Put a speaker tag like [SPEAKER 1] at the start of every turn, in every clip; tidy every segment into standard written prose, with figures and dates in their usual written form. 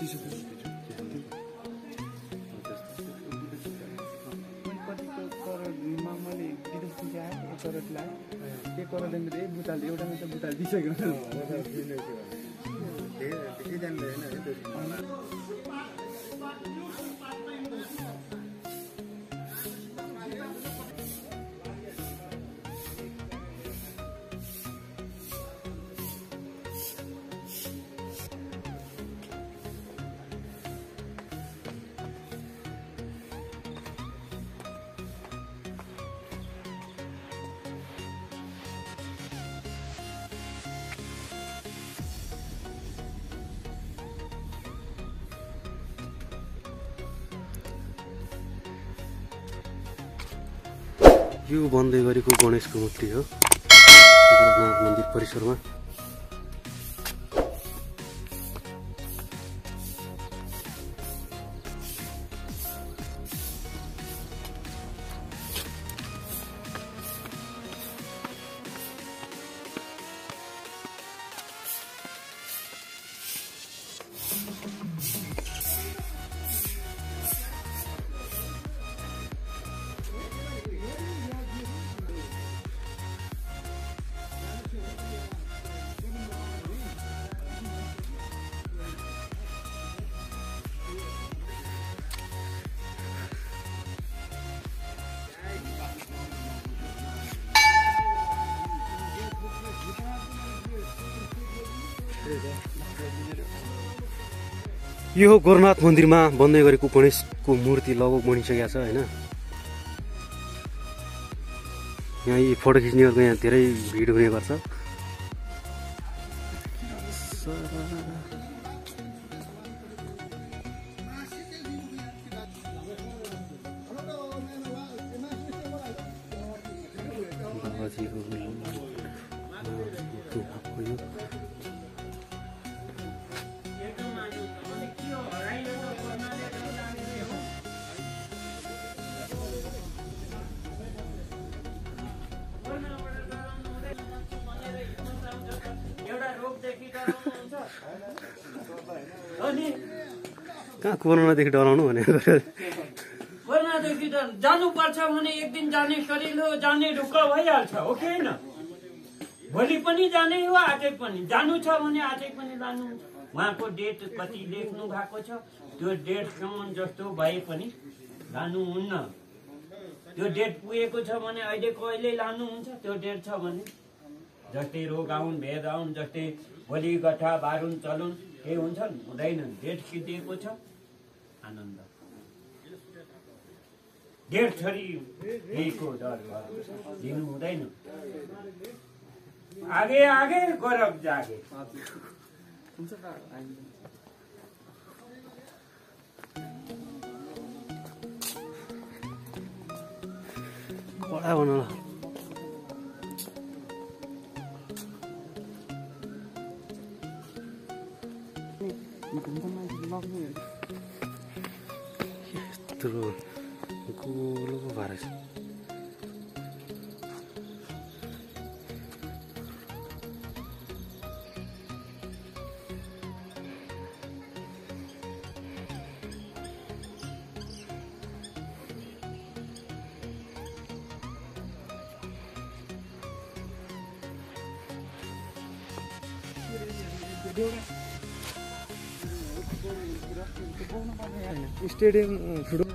[SPEAKER 1] यो बन्दै गरेको गणेशको मूर्ति हो गोरखनाथ मन्दिर परिसरमा। यो गोरखनाथ मन्दिरमा बन्दै गरेको गणेशको मूर्ति लगभग बनिसकेको छ हैन। यहाँ यी फोटो खिच्नेहरुको यहाँ धेरै भिड हुने गर्छ। कहाँ कोरोनादेखि डराउनु भनेको
[SPEAKER 2] कोरोनादेखि जानुपर्छ भने एक दिन जाने शरीर हो, जाने ढुक्क भइहाल्छ हो कि होइन। भोलि पनि जाने हो, आजै पनि जानु छ भने आजै पनि लानु। उहाँको डेट कति लेख्नु भएको छ, त्यो डेटसम्म जस्तो भए पनि लानुहुन्न। त्यो डेट पुगेको छ भने अहिलेको अहिले लानुहुन्छ। त्यो डेट छ भने जस्तै रोग आउन् भेद आउन्, जस्तै भोलि गठा बारुन चलुन्, केही हुन्छन् हुँदैनन्। डेट सिद्धिएको छ आनन्द। डेढ छोरी यहीको डर दिनु हुँदैन। आगे आगे गौरव जागे।
[SPEAKER 1] बडा बनाउन यत्रो गोलो भएर छ।
[SPEAKER 3] स्टेडियम फुटबल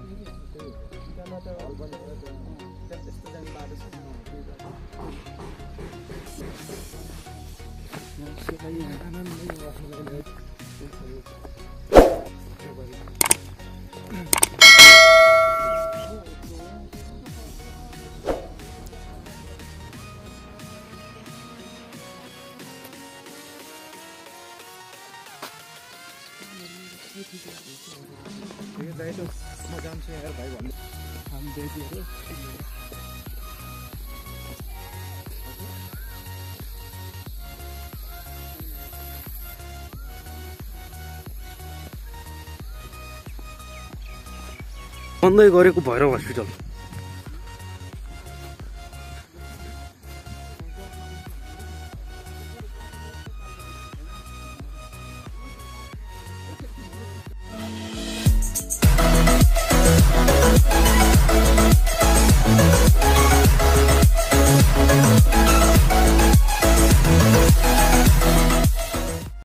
[SPEAKER 3] मजाम छ यार भाइ भन्नु हामी देख्दिहरू
[SPEAKER 1] बन्दै गरेको भैरव हस्पिटल।